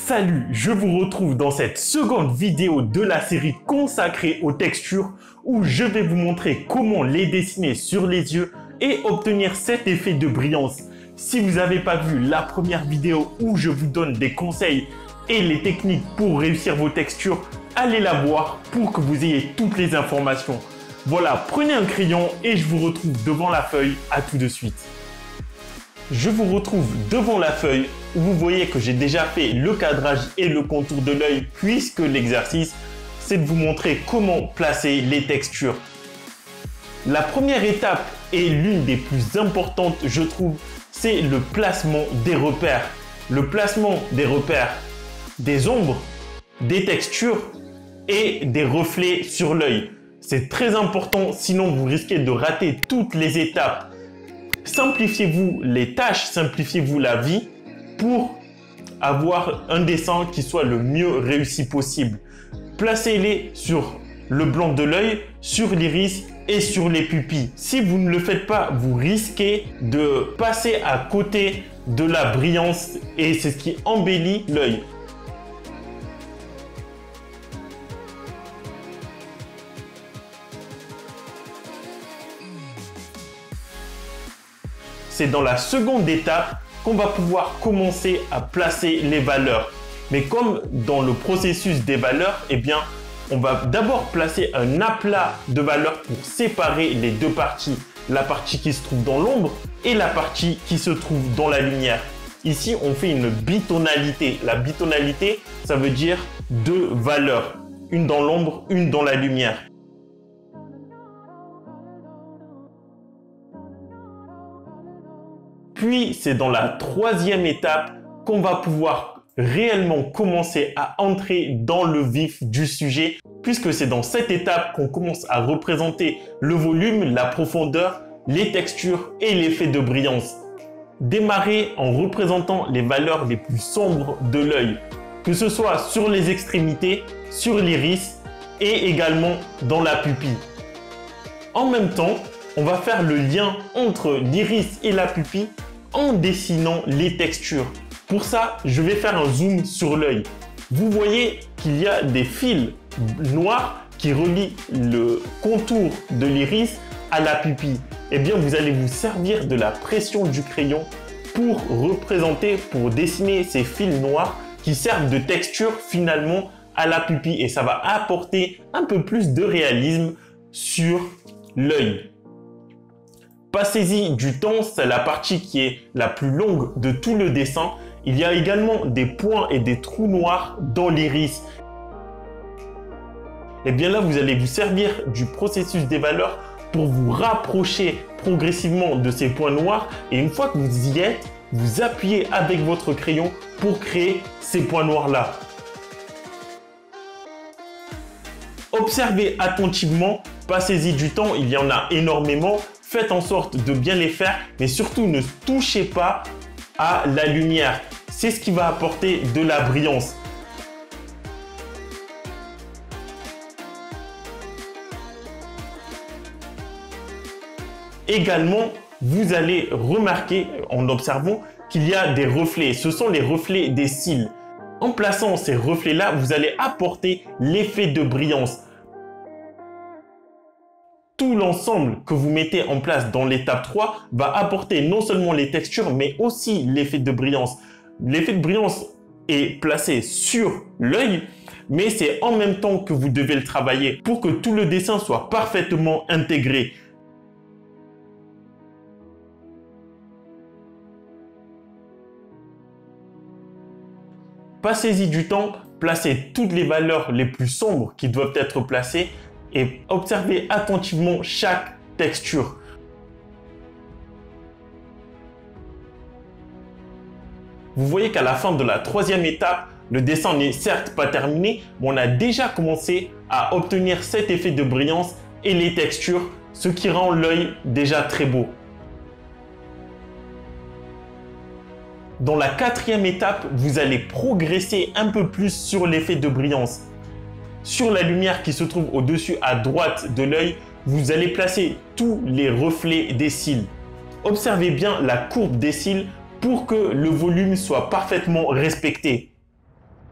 Salut, je vous retrouve dans cette seconde vidéo de la série consacrée aux textures où je vais vous montrer comment les dessiner sur les yeux et obtenir cet effet de brillance. Si vous n'avez pas vu la première vidéo où je vous donne des conseils et les techniques pour réussir vos textures, allez la voir pour que vous ayez toutes les informations. Voilà, prenez un crayon et je vous retrouve devant la feuille. À tout de suite. Je vous retrouve devant la feuille où vous voyez que j'ai déjà fait le cadrage et le contour de l'œil puisque l'exercice, c'est de vous montrer comment placer les textures. La première étape et l'une des plus importantes, je trouve, c'est le placement des repères. Le placement des repères, des ombres, des textures et des reflets sur l'œil. C'est très important, sinon vous risquez de rater toutes les étapes. Simplifiez-vous les tâches, simplifiez-vous la vie pour avoir un dessin qui soit le mieux réussi possible. Placez-les sur le blanc de l'œil, sur l'iris et sur les pupilles. Si vous ne le faites pas, vous risquez de passer à côté de la brillance et c'est ce qui embellit l'œil. C'est dans la seconde étape qu'on va pouvoir commencer à placer les valeurs. Mais comme dans le processus des valeurs, eh bien, on va d'abord placer un aplat de valeurs pour séparer les deux parties. La partie qui se trouve dans l'ombre et la partie qui se trouve dans la lumière. Ici, on fait une bitonalité. La bitonalité, ça veut dire deux valeurs. Une dans l'ombre, une dans la lumière. Puis, c'est dans la troisième étape qu'on va pouvoir réellement commencer à entrer dans le vif du sujet, puisque c'est dans cette étape qu'on commence à représenter le volume, la profondeur, les textures et l'effet de brillance. Démarrez en représentant les valeurs les plus sombres de l'œil, que ce soit sur les extrémités, sur l'iris et également dans la pupille. En même temps, on va faire le lien entre l'iris et la pupille en dessinant les textures. Pour ça, je vais faire un zoom sur l'œil. Vous voyez qu'il y a des fils noirs qui relient le contour de l'iris à la pupille. Eh bien, vous allez vous servir de la pression du crayon pour représenter, pour dessiner ces fils noirs qui servent de texture finalement à la pupille. Et ça va apporter un peu plus de réalisme sur l'œil. Passez-y du temps, c'est la partie qui est la plus longue de tout le dessin. Il y a également des points et des trous noirs dans l'iris. Et bien là, vous allez vous servir du processus des valeurs pour vous rapprocher progressivement de ces points noirs. Et une fois que vous y êtes, vous appuyez avec votre crayon pour créer ces points noirs-là. Observez attentivement, passez-y du temps, il y en a énormément. Faites en sorte de bien les faire, mais surtout ne touchez pas à la lumière. C'est ce qui va apporter de la brillance. Également, vous allez remarquer en observant qu'il y a des reflets. Ce sont les reflets des cils. En plaçant ces reflets-là, vous allez apporter l'effet de brillance. Tout l'ensemble que vous mettez en place dans l'étape 3 va apporter non seulement les textures, mais aussi l'effet de brillance. L'effet de brillance est placé sur l'œil, mais c'est en même temps que vous devez le travailler pour que tout le dessin soit parfaitement intégré. Passez-y du temps, placez toutes les valeurs les plus sombres qui doivent être placées et observez attentivement chaque texture. Vous voyez qu'à la fin de la troisième étape, le dessin n'est certes pas terminé, mais on a déjà commencé à obtenir cet effet de brillance et les textures, ce qui rend l'œil déjà très beau. Dans la quatrième étape, vous allez progresser un peu plus sur l'effet de brillance. Sur la lumière qui se trouve au-dessus à droite de l'œil, vous allez placer tous les reflets des cils. Observez bien la courbe des cils pour que le volume soit parfaitement respecté.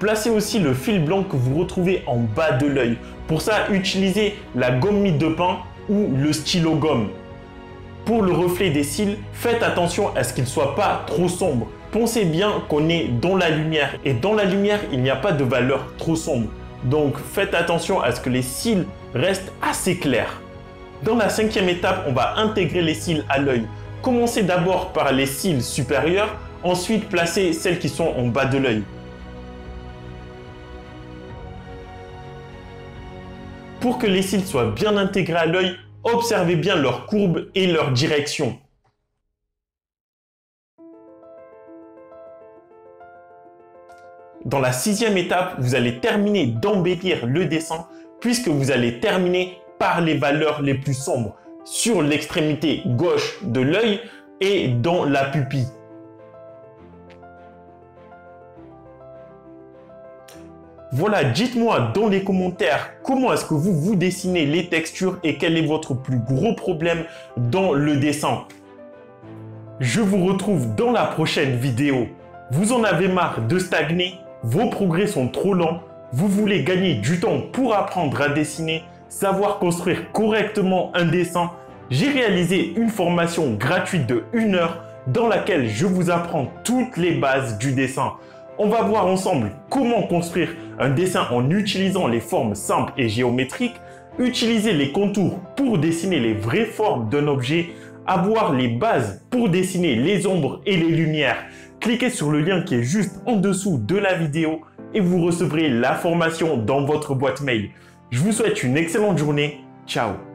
placez aussi le fil blanc que vous retrouvez en bas de l'œil. Pour ça, utilisez la gomme mie de pain ou le stylo gomme. Pour le reflet des cils, faites attention à ce qu'il ne soit pas trop sombre. Pensez bien qu'on est dans la lumière et dans la lumière, il n'y a pas de valeur trop sombre. Donc faites attention à ce que les cils restent assez clairs. Dans la 5e étape, on va intégrer les cils à l'œil. Commencez d'abord par les cils supérieurs, ensuite placez celles qui sont en bas de l'œil. Pour que les cils soient bien intégrés à l'œil, observez bien leur courbe et leur direction. Dans la 6e étape, vous allez terminer d'embellir le dessin puisque vous allez terminer par les valeurs les plus sombres sur l'extrémité gauche de l'œil et dans la pupille. Voilà, dites-moi dans les commentaires comment est-ce que vous dessinez les textures et quel est votre plus gros problème dans le dessin. Je vous retrouve dans la prochaine vidéo. Vous en avez marre de stagner, vos progrès sont trop lents, vous voulez gagner du temps pour apprendre à dessiner, savoir construire correctement un dessin. J'ai réalisé une formation gratuite de 1 heure dans laquelle je vous apprends toutes les bases du dessin. On va voir ensemble comment construire un dessin en utilisant les formes simples et géométriques, utiliser les contours pour dessiner les vraies formes d'un objet, avoir les bases pour dessiner les ombres et les lumières. Cliquez sur le lien qui est juste en dessous de la vidéo et vous recevrez la formation dans votre boîte mail. Je vous souhaite une excellente journée. Ciao!